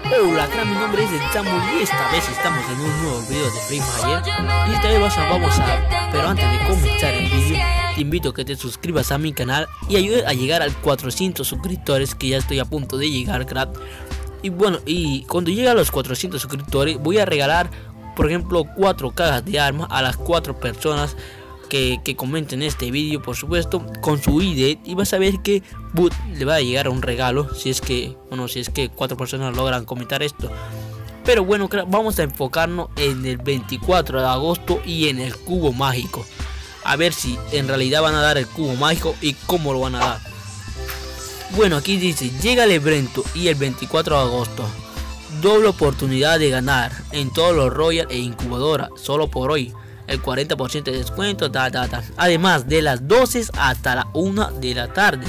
Hola, mi nombre es Samuel y esta vez estamos en un nuevo video de Free Fire. Y esta vez pero antes de comenzar el video, te invito a que te suscribas a mi canal y ayudes a llegar al 400 suscriptores, que ya estoy a punto de llegar, crack. Y bueno, y cuando llegue a los 400 suscriptores voy a regalar, por ejemplo, 4 cajas de armas a las 4 personas que comenten este vídeo, por supuesto, con su ID, y vas a ver que Boot le va a llegar un regalo si es que 4 personas logran comentar esto. Pero bueno, vamos a enfocarnos en el 24 de agosto y en el cubo mágico, a ver si en realidad van a dar el cubo mágico y cómo lo van a dar. Bueno, aquí dice: llega el evento y el 24 de agosto, doble oportunidad de ganar en todos los Royal e Incubadora, solo por hoy. El 40% de descuento, además de las 12 hasta la 1 de la tarde.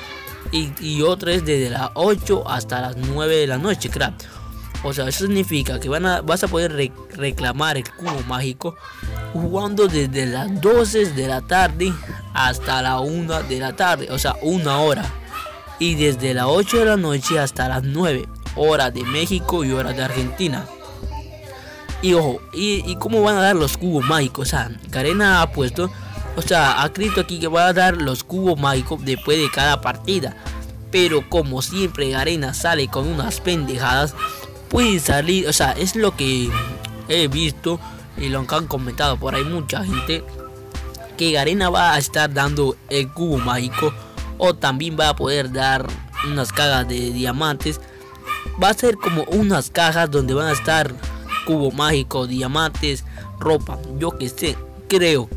Y otra es desde las 8 hasta las 9 de la noche, crack. O sea, eso significa que vas a poder reclamar el cubo mágico jugando desde las 12 de la tarde hasta la 1 de la tarde, o sea, 1 hora. Y desde las 8 de la noche hasta las 9, hora de México y hora de Argentina. Y ojo, y cómo van a dar los cubos mágicos. O sea, Garena ha puesto, ha escrito aquí que va a dar los cubos mágicos después de cada partida. Pero como siempre Garena sale con unas pendejadas, puede salir, es lo que he visto y lo que han comentado por ahí mucha gente, que Garena va a estar dando el cubo mágico, o también va a poder dar unas cajas de diamantes. Va a ser como unas cajas donde van a estar cubo mágico, diamantes, ropa, yo que sé, creo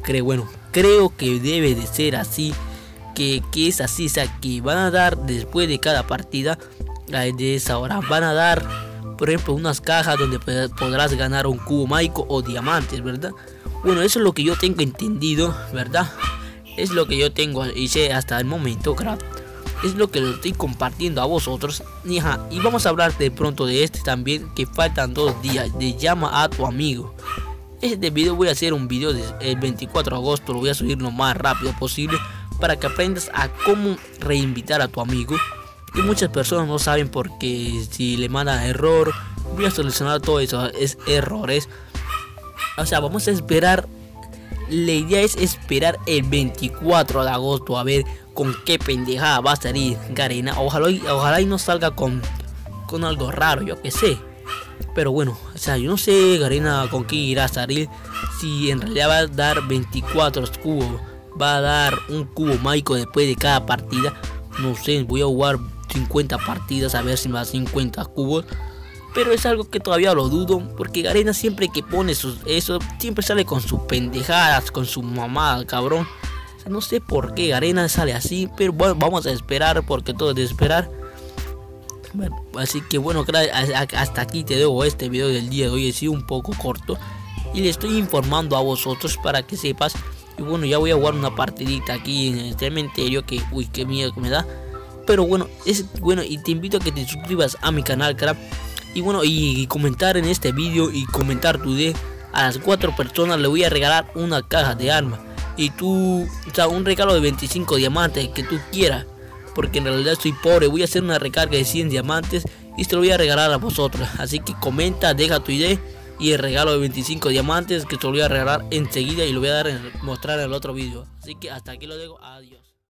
que debe de ser así, que es así, o sea, que van a dar después de cada partida de esa hora, van a dar, por ejemplo, unas cajas donde podrás ganar un cubo mágico o diamantes, ¿verdad? Bueno, eso es lo que yo tengo entendido, ¿verdad? Es lo que yo tengo y sé hasta el momento, crack. Es lo que lo estoy compartiendo a vosotros. Y vamos a hablar de pronto de este también, que faltan 2 días, de llama a tu amigo. Este video voy a hacer un video el 24 de agosto, lo voy a subir lo más rápido posible para que aprendas a cómo reinvitar a tu amigo. Y muchas personas no saben, porque si le mandan error, voy a solucionar todos esos errores. O sea, vamos a esperar. La idea es esperar el 24 de agosto a ver con qué pendejada va a salir Garena. Ojalá y no salga con algo raro, yo que sé. Pero bueno, yo no sé Garena con qué irá a salir. Si en realidad va a dar 24 cubos, va a dar un cubo mágico después de cada partida. No sé, voy a jugar 50 partidas a ver si me da 50 cubos. Pero es algo que todavía lo dudo, porque Garena siempre que pone eso siempre sale con sus pendejadas, con su mamada, cabrón. O sea, no sé por qué Garena sale así, pero bueno, vamos a esperar, porque todo es de esperar. Bueno, así que bueno, hasta aquí te dejo este video del día de hoy. He sido un poco corto y le estoy informando a vosotros para que sepas. Y bueno, ya voy a jugar una partidita aquí en el cementerio, que uy, qué miedo que me da. Pero bueno, y te invito a que te suscribas a mi canal, crack. Y bueno, y comentar en este vídeo y comentar tu ID. A las 4 personas le voy a regalar una caja de armas. Y tú, un regalo de 25 diamantes que tú quieras, porque en realidad soy pobre. Voy a hacer una recarga de 100 diamantes y te lo voy a regalar a vosotros. Así que comenta, deja tu ID y el regalo de 25 diamantes, que te lo voy a regalar enseguida y lo voy a mostrar en el otro vídeo. Así que hasta aquí lo dejo, adiós.